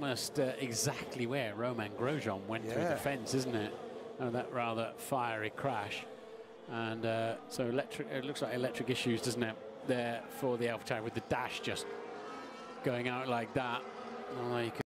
almost exactly where Romain Grosjean went through the fence, isn't it? Oh, that rather fiery crash. And so it looks like electric issues, doesn't it, there for the AlphaTauri, with the dash just going out like that. Oh, you can